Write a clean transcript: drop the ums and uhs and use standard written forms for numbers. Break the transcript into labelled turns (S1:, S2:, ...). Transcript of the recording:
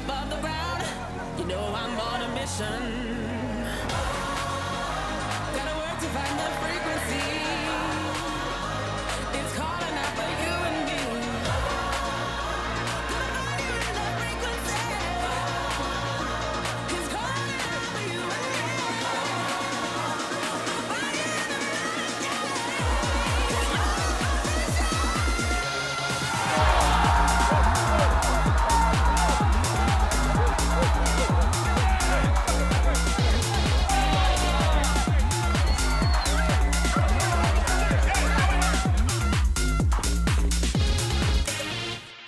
S1: above the ground. You know I'm on a mission.